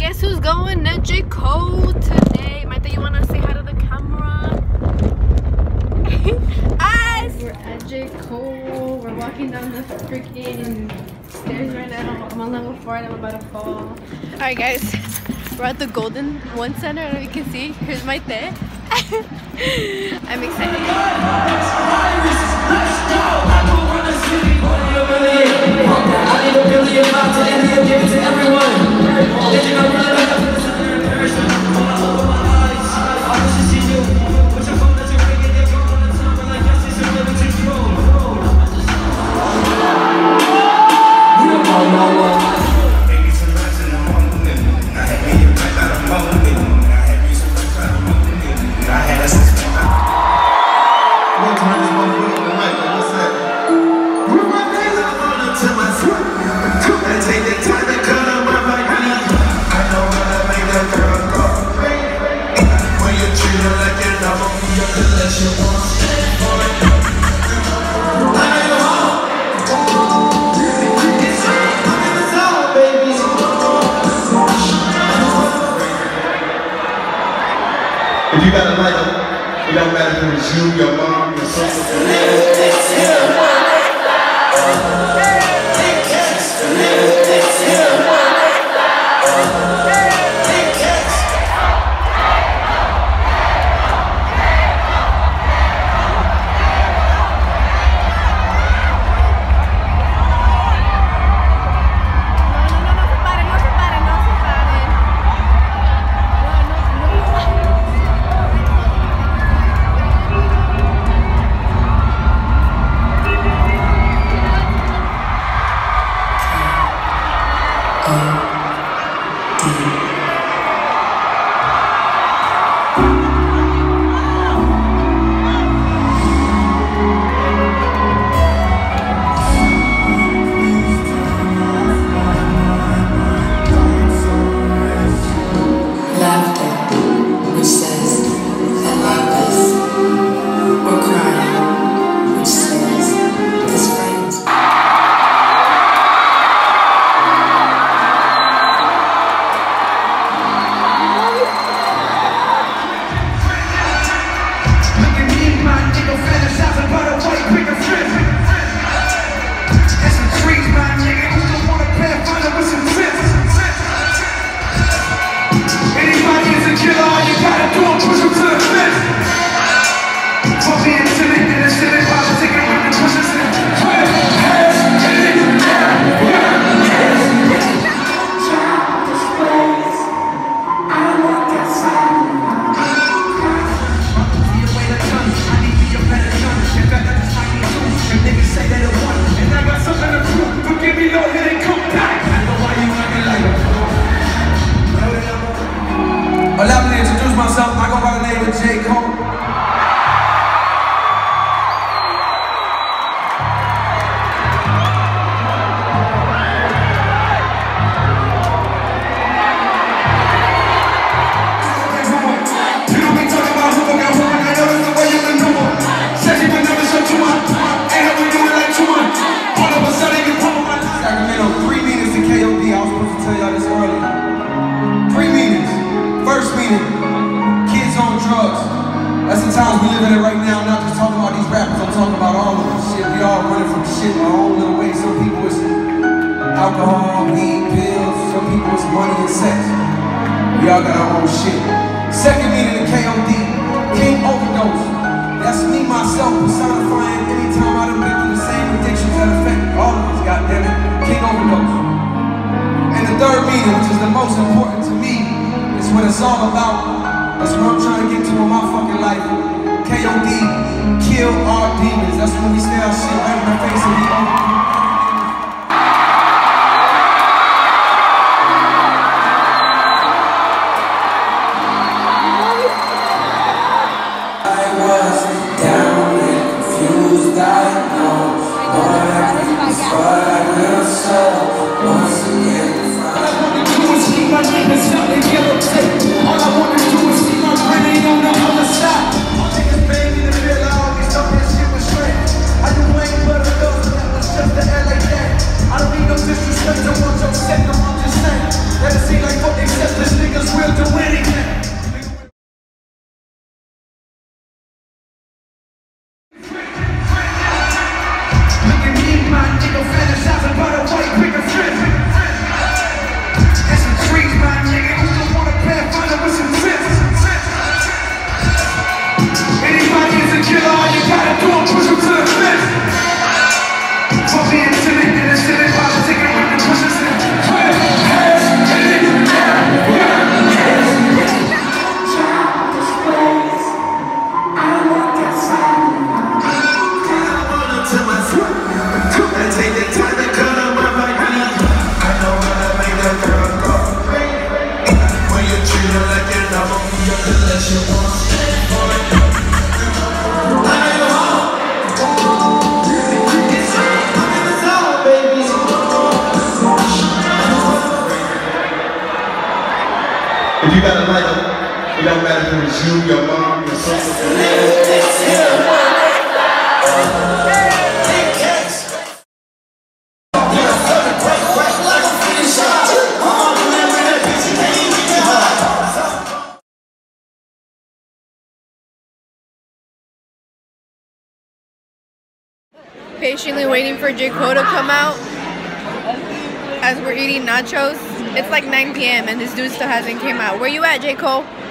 guess who's going to J-Cole today? Mayte, you want to say hi to the camera? Us! We're at J-Cole. We're walking down the freaking stairs right now. I'm on level 4 and I'm about to fall. Alright guys, we're at the Golden One Center and you can see, here's Mayte. I'm excited. If you got a light, it don't matter if it's you, your mom, your sister. Allow me to introduce myself. I go by the name of J-Cole. Sacramento, 3 meetings in KOD. I was supposed to tell y'all this earlier. 3 meetings. First meeting, kids on drugs. That's the times we live in it right now. I'm not just talking about these rappers, I'm talking about all of us. Shit, we all running from shit in our own little way. Some people it's alcohol, weed, pills. Some people it's money and sex. We all got our own shit. Second meeting in KOD, King Overdose. That's me, myself, personifying anytime I done been through the same addictions that affect all of us, goddammit. King Overdose. And the third meeting, which is the most important to me, is what it's all about. That's what I'm trying to get to in my fucking life. KOD, kill our demons. That's when we stay our shit right in the face of the other. Disrespect, I want your set, I'm just saying. Let it seem like what they said. matter if it's you, your mom, your sister. Patiently waiting for J-Cole to come out as we're eating nachos. It's like 9 p.m. and this dude still hasn't came out. Where you at, J-Cole?